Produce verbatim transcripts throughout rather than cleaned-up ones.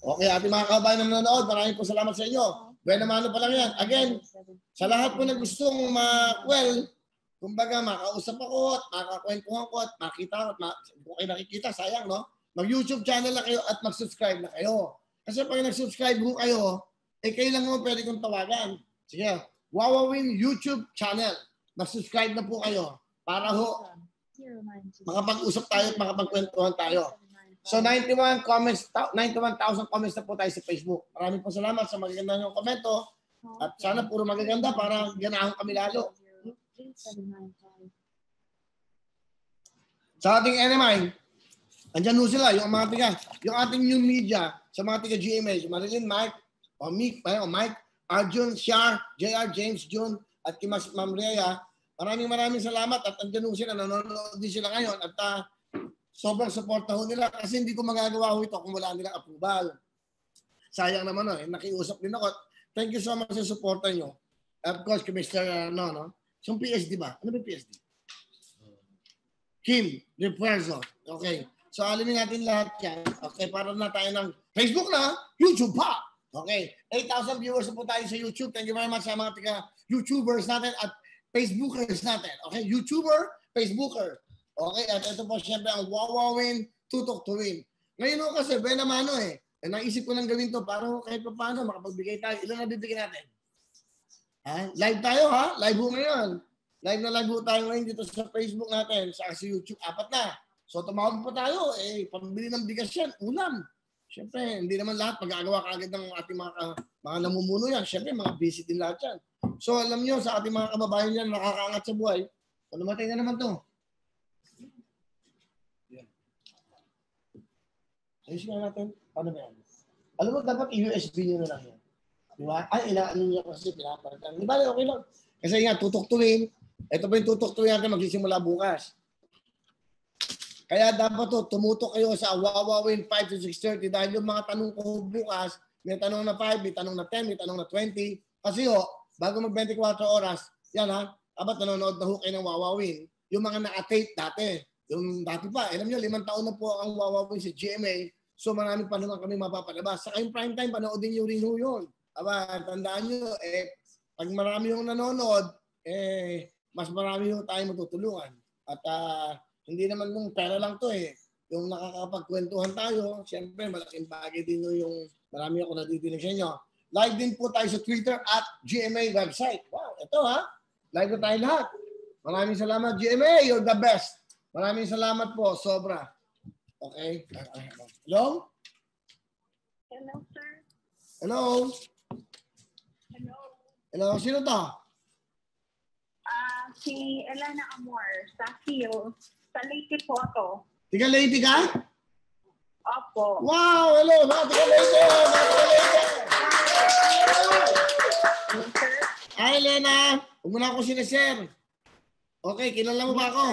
Okay, ating mga kabayan na nanonood, maraming po salamat sa inyo. Bueno, mano pa lang yan. Again, sa lahat po na gustong ma, well, kumbaga makausap ako at makakwentuhan ko at makita at ma kung kayo nakikita, sayang, no? Mag-YouTube channel na kayo at mag-subscribe na kayo. Kasi pag nag-subscribe ho kayo, eh kayo lang mo pwede kong tawagan. Sige, Wowowin YouTube channel. Mag-subscribe na po kayo para ho makapag-usap tayo at makapagkwentuhan tayo. So ninety-one comments, ninety-one thousand comments na po tayo sa Facebook. Maraming po salamat sa magaganda niyong komento at sana puro magaganda para ganahan kami lalo. Sa ating N M I, andyan ho sila, yung mga tiga, yung ating new media, sa mga tiga G M A, Marilyn, Mike, o Mike, o Mike, Arjun, Shar, J R, James, June, at Kimas Ma'am Rhea. Maraming maraming salamat at andyan ho sila, nanonood din sila ngayon at uh, sobrang suporta ho nila kasi hindi ko magagawa ho ito kung wala nilang approval. Sayang naman no, eh. Nakiusap din ako. Thank you so much sa suporta nyo. Of course, kay Mister Uh, no, no? Yung P S D ba? Ano ba P S D? Kim, Refuerzo. Okay. So, alamin natin lahat yan. Okay, para na tayo ng Facebook na, YouTube pa. Okay. eight thousand viewers na po tayo sa YouTube. Thank you very much sa mga tiga YouTubers natin at Facebookers natin. Okay, YouTuber, Facebooker. Okay, at ito po siyempre ang Wowowin, Tutok to Win. Ngayon ho kasi, buena mano eh. eh. Naisip ko nang gawin to para kahit pa paano makapagbigay tayo. Ilan na bibigyan natin? Ha? Live tayo ha? Live ho ngayon. Live na live ho tayo ngayon dito sa Facebook natin, sa YouTube. Apat na. So tumawag po tayo. Eh, pambili ng bigas yan. Ulam. Siyempre, hindi naman lahat magagawa kaagad ng ating mga, mga namumuno yan. Siyempre, mga busy din lahat yan. So alam nyo, sa ating mga kababayan yan, nakakaangat sa buhay. So namatay na naman to. Ayusin nga natin. Paano ba yan? Alam mo, dapat U S B nyo na lang yan. Di ba? Ay, inaano nyo kasi pinapalitan. Di ba? Okay lang. Kasi nga, tutuktuin. Ito pa yung tutuktuin natin magsisimula bukas. Kaya dapat to, tumutok kayo sa Wowowin five to six thirty dahil yung mga tanong ko bukas, may tanong na five, may tanong na ten, may tanong na twenty. Kasi ho, bago mag twenty-four oras, yan ha, dapat nanonood na ho kayo ng Wowowin. Yung mga naka-tape dati. Yung dati pa, alam nyo, limang taon na po ang Wowowin sa G M A. So marami pa naman kami mapapalabas. Sa kayong prime time, panoodin nyo rin ho yun. Aba, tandaan nyo, eh, pag marami yung nanonood, eh, mas marami yung tayo matutulungan. At uh, hindi naman yung pera lang to eh. Yung nakakapagkwentuhan tayo, siyempre malaking bagay din yung marami ako nadidinig sa inyo. Live din po tayo sa Twitter at G M A website. Wow, ito ha. Live na tayo lahat. Maraming salamat G M A, you're the best. Maraming salamat po, sobra. Okay. Hello? Hello, sir. Hello? Hello. Hello, sino to? Ah, uh, si Elena Amor, sa Hill, sa Leyte po ako. Tiga Leyte ka? Opo. Wow, hello, mga tiga Leyte! Mga tiga Leyte! Sir? Hi, Elena. Huwag mo na ako sineser. Okay, kilala mo ba ako?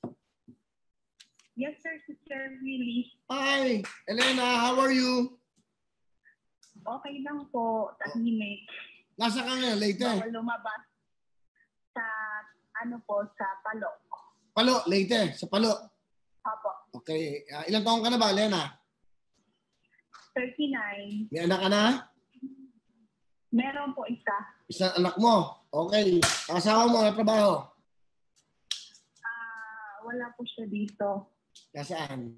Yes, sir, Sister Willie. Hi, Elena, how are you? Okay lang po, tahimik. Nasa ka ngayon, Leyte? Bawal lumabas sa, ano po, sa Palo. Palo, Leyte, sa Palo. Opo. Okay, uh, ilang taon ka na ba, Elena? thirty-nine. May anak ka na? Meron po isa. Isang anak mo? Okay. Asawa mo, na trabaho? Ah, uh, wala po siya dito. Nasaan?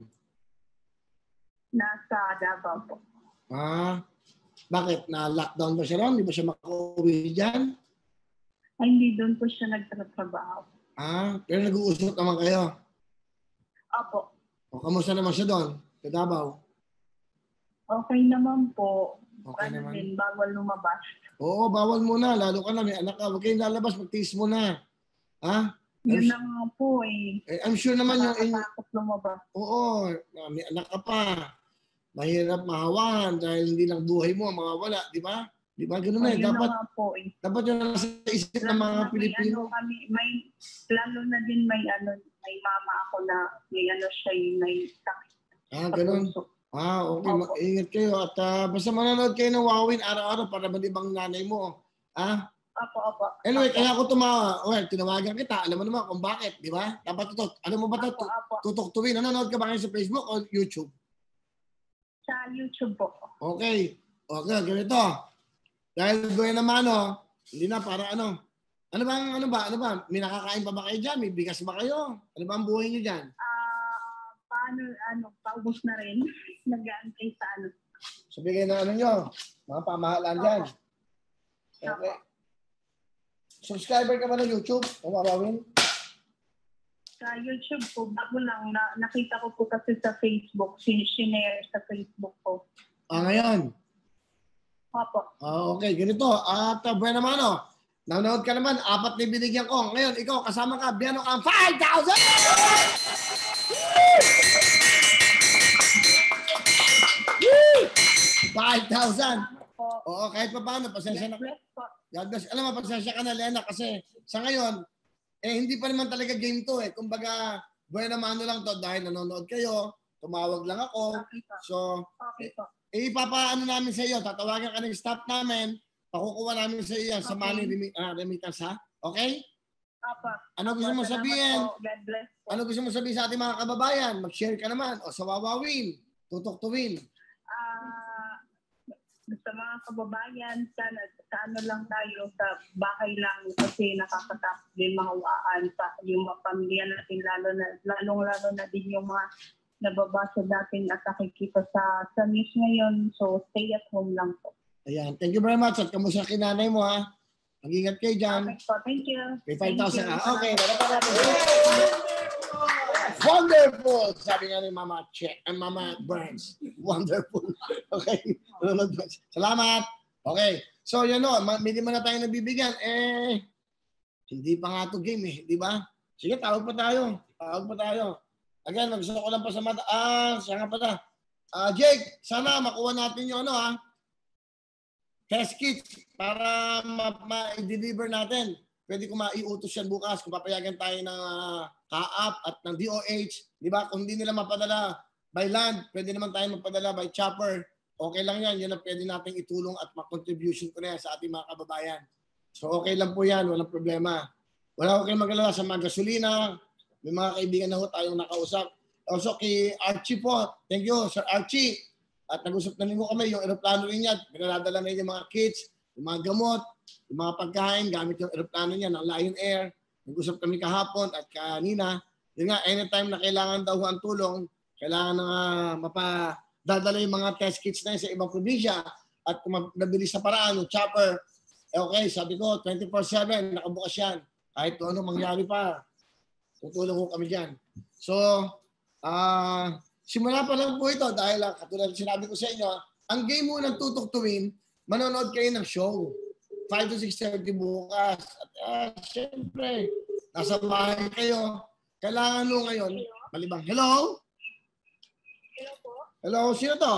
Nasa Davao po. Ah, bakit? Na-lockdown ba siya ron? Hindi ba siya makauwi dyan? Ay, hindi doon po siya nagtatrabaho. Ah, pero nag-uusap naman kayo? Opo. O, kamusta naman siya doon? Sa Davao? Okay naman po. Okay ano naman. Din, bawal lumabas. Oo, bawal muna. Lalo ka na, may anak ka. Huwag kayong lalabas, magtiis mo na. Ha? Yun na nga po eh. eh. I'm sure naman yung... Nakakatakot lumabas. Oo, may anak ka pa. Mahirap mahawahan dahil hindi lang buhay mo mawawala, di ba? Di ba ganun na eh. Dapat, po, eh. dapat yun nasa isip ng mga na Pilipino. May, ano, kami, may, lalo na din may ano, may mama ako na may ano siya, may sakit. Ah, ganun. Ah, okay. Opo. Ingat kayo. At uh, basta manonood kayo ng Wowowin araw-araw para malibang nanay mo. Ah? Opo, opo. Anyway, Opo. kaya ako tumawa. Well, tinawagan kita. Alam mo naman kung bakit, di ba? Dapat tutok. Alam mo ba ito? Opo, opo. Tutok tuwin. Nanonood ka ba ngayon sa Facebook o YouTube? Sa YouTube po. Okay. Okay, ganito. Dahil Buena Mano, hindi na para ano. Ano bang, ano ba, ano ba? May nakakain pa ba kayo dyan? May bigas ba kayo? Ano ba ang buhay niyo dyan? Ah, paano, ano, paubos na rin. Nag-aantay sa ano. So, bigay na ano nyo. Mga pamahalaan dyan. Opo. Okay. Subscriber ka ba ng YouTube? O mabawin? Sa YouTube po, bago lang, na, nakita ko po kasi sa Facebook, sinishare sa Facebook po. Ah, ngayon. Opo. Ah, okay, ganito. At uh, Buena Mano, nanonood ka naman, apat na binigyan ko. Ngayon, ikaw, kasama ka, biyano ka ang five thousand! five thousand! Oo, kahit pa paano, pasensya na. God bless. Alam mo, pasensya ka na, Lena, kasi sa ngayon, eh, hindi pa naman talaga game to eh. Kumbaga, Buena Mano lang to dahil nanonood kayo, tumawag lang ako. So, Okay po. eh, ipapaano namin sa iyo, tatawagan ka ng staff namin, pakukuha namin sa iyo sa Okay. money remi- uh, remittance, ha? Okay? Opo. Ano gusto mo Salamat sabihin? po. God bless po. Ano gusto mo sabihin sa ating mga kababayan? Mag-share ka naman. O sa Wawawin, Tutok to Win. Ah, sa mga kababayan, sana sa ano lang tayo, sa bahay lang kasi nakakatakot din mahawaan sa yung mga pamilya natin, lalo na, lalong-lalo na din yung mga nababasa natin at nakikita sa, sa news ngayon. So, stay at home lang po. Ayan. Thank you very much. At kamusta kinanay mo, ha? Mag-ingat kayo dyan. Okay po, thank you. May five thousand Thank ka. you. Okay. Wonderful! Sabi nga ni Mama Che, and Mama Burns. Wonderful. Okay. Salamat. Okay. So, yun o. Hindi mo na tayo nabibigyan. Eh, hindi pa nga to game eh. Di ba? Sige, tawag pa tayo. Tawag pa tayo. Again, gusto ko lang pa sa mata. Ah, siya nga pala. Ah, Jake, sana makuha natin yung ano ha. Test kits para ma-deliver natin. Pwede ko maiutos yan bukas kung papayagan tayo ng uh, K A P at ng D O H. Di ba? Kung hindi nila mapadala by land, pwede naman tayo mapadala by chopper. Okay lang yan. Yan ang pwede natin itulong at ma-contribution ko na yan sa ating mga kababayan. So okay lang po yan. Walang problema. Wala ko kayong mag-alala sa mga gasolina. May mga kaibigan na ho tayong nakausap. Also kay Archie po. Thank you, Sir Archie. At nag-usap na rin mo kami. Yung aeroplano rin niya. Pinadala na yung mga kits, yung mga gamot, yung mga pagkain, gamit yung aeroplano niya ng Lion Air. Nag-usap kami kahapon at kanina. Yun nga, anytime na kailangan daw ang tulong, kailangan na uh, mapadadala yung mga test kits na yun sa ibang probinsya at kung nabilis sa paraan, yung chopper, eh okay, sabi ko, twenty-four seven, nakabukas yan. Kahit kung ano mangyari pa, tutulong ko kami dyan. So, ah, uh, simula pa lang po ito dahil uh, katulad sinabi ko sa inyo, ang game mo ng Tutok to Win, manonood kayo ng show. five to six thirty bukas. At uh, syempre, nasa bahay kayo. Kailangan nyo ngayon, malibang. Hello? Hello po? Hello? Sino to?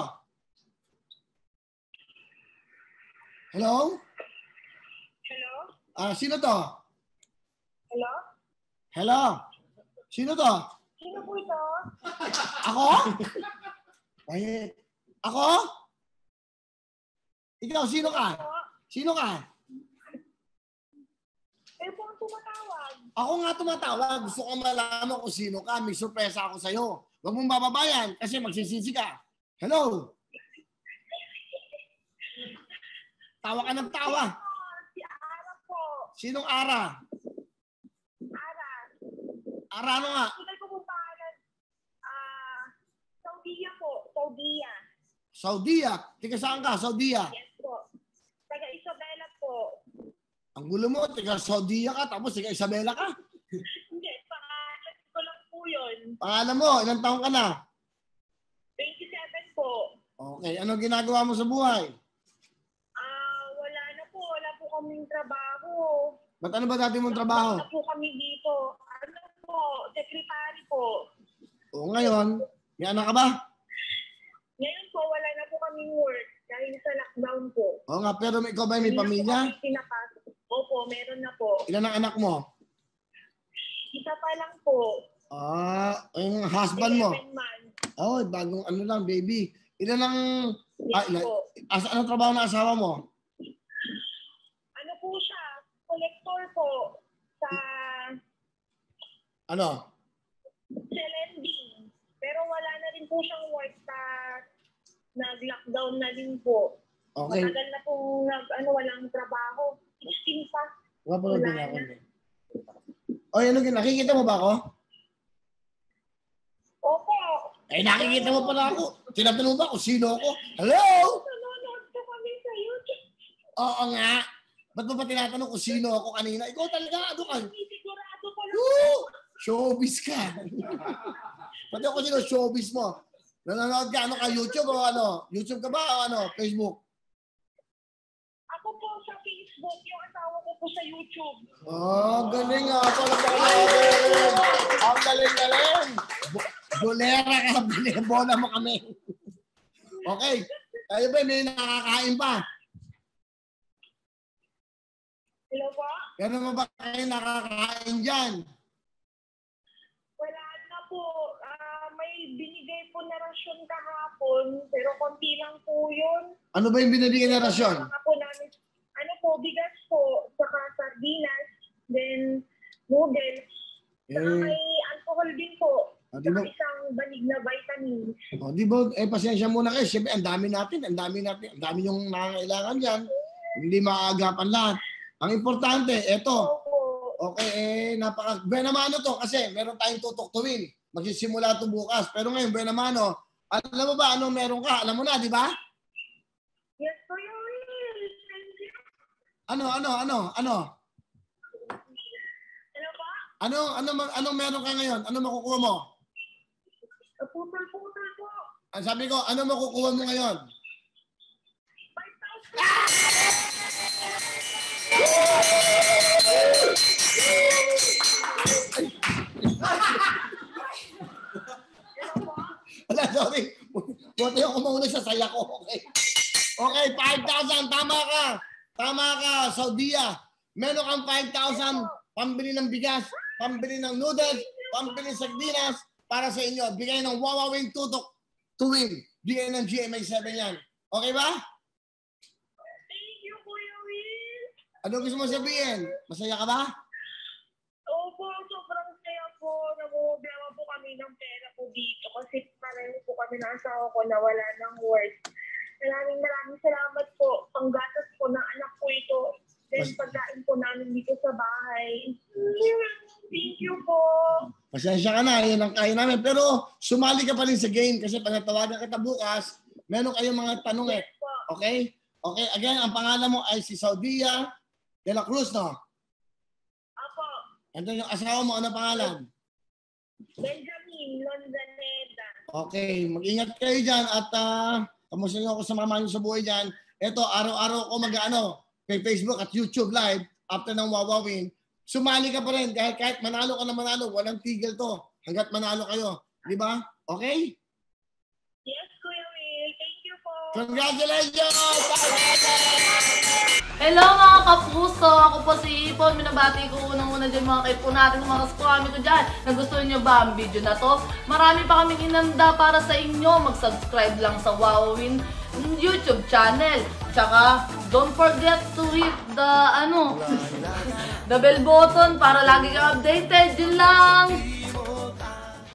Hello? Hello? Ah, sino to? Hello? Hello? Sino to? Sino po ito? Ako? Ay, ako? Ikaw, sino ka? Sino ka? Kayo po ang tumatawag. Ako nga tumatawag. Gusto ko malaman kung sino ka. May sorpresa ako sa'yo. Huwag mong bababayan kasi magsisisi ka. Hello? Tawa ka ng tawa. Si Ara po. Sinong Ara? Ara. Ara ano nga? Hindi ko po pangalan. Ah, Saudia po. Saudia. Saudia. Tika saan ka? Saudia. Yes po. Taga Isabela po. Ang gulo mo, tika Saudia ka, tapos tika Isabela ka. Hindi, pangalan ko lang po yun. Pangalan mo, ilang taong ka na? twenty-seven po. Okay, ano ginagawa mo sa buhay? Ah, wala na po. Wala po kaming trabaho. Ba't ano ba dati mong trabaho? Wala po kami dito. Ano po? Secretary po. O ngayon, may anak ka ba? Ngayon po, wala na po kaming work dahil sa lockdown po. Oo nga, pero ikaw ba may Hindi na po pamilya? kami pinapasok. Opo, meron na po. Ilan ang anak mo? Isa pa lang po. Ah, yung husband mo? eleven months. Oh, bagong ano lang, baby. Ilan ang... Ah, Yes ilan, po. as, anong trabaho ng asawa mo? Ano po siya? Collector po sa Ano? sa lending. Pero wala na rin po siyang work sa nag-lockdown na din po. Okay. Matagal na po nag, ano, walang trabaho. sixteen pa. Wapanood din ako. Oy, ano yun? Nakikita mo ba ako? Opo. Eh, nakikita mo pala ako. Tinatanong ba kung sino ako? Hello? Nanonood po kami sa YouTube. Oo nga. Ba't mo pa tinatanong kung sino ako kanina? Ikaw talaga, ano ka? Sigurado ko lang. Woo! Showbiz ka. Pati ako sino showbiz mo. Nanonood ka, ano ka, YouTube o ano? YouTube ka ba o ano? Facebook? Ako po sa Facebook, yung asawa ko po sa YouTube. Oh, galing nga. Pala pa natin. Ang galing-galing. Bolera ka, bola mo kami. Okay. Tayo ba, may nakakain pa? Hello po? Pero mo ba kayo nakakain dyan? Wala na po. Uh, may binigay po na rasyon kahapon, pero konti lang po yun. Ano ba yung binibigay na rasyon? Mga po namin, ano po, bigas po, saka sardinas, then noodles, saka Eh. may alcohol din po. Ah, di ba? Saka isang banig na vitamins. O, di ba, eh, pasensya muna kayo. Siyempre, ang dami natin, ang dami natin, ang dami yung nangangailangan dyan. Hindi maagapan lahat. Ang importante, eto, Opo. okay, eh, napaka, Buenamano to kasi meron tayong tutuktuin. Magsisimula to bukas. Pero ngayon, Buenamano, alam mo ba, ano meron ka? Alam mo na, di ba? Yes po yung Will. Thank you. Ano, ano, ano, ano? Ano ba? Ano, ano, ano, anong meron ka ngayon? Ano makukuha mo? Putol-putol po. Ang sabi ko, ano makukuha mo ngayon? five thousand. Wala, sorry. Buti ako mauna sa saya ko. Okay. Okay, five thousand. Tama ka. Tama ka, Saudia. Meron kang five thousand pambili ng bigas, pambili ng noodles, pambili ng sardinas para sa inyo. Bigay ng Wawawing Tutok to win. Bigay ng G M A seven yan. Okay ba? Thank you, Kuya Will. Ano gusto mo sabihin? Masaya ka ba? Opo, sobrang saya po. Namumubyawa po kami ng pera po dito kasi pareho po kami ng asawa ko na wala ng work. Maraming maraming salamat po. Panggatas po ng anak ko ito. Then pagkain po namin dito sa bahay. Thank you po. Pasensya ka na, yun ang kain namin. Pero sumali ka pa rin sa game kasi pag natawagan kita bukas, meron kayong mga tanong eh. Okay? Okay, again, ang pangalan mo ay si Saudia de la Cruz, no? Apo, Ito yung asawa mo, ano pangalan? Benjamin Londaneda. Okay, mag-ingat kayo dyan at uh, kamusta nyo ako sa mama nyo sa buhay dyan. Ito, araw-araw ko mag-ano, kay Facebook at YouTube live after ng Wawawin. Sumali ka pa rin kahit, kahit manalo ka na manalo, walang tigil to hanggat manalo kayo. Di ba? Okay? Yes, Kuya Will. Thank you po. Congratulations! Hello mga kapuso! Ako po si Ipon. Minabati ko unang-una dyan mga kaipo natin, mga kaskwami ko dyan. Nagustuhan nyo ba ang video na to? Marami pa kaming inanda para sa inyo. Mag-subscribe lang sa Wawawin YouTube channel. Tsaka, don't forget to hit the, ano, the bell button para lagi kang updated. Yun lang!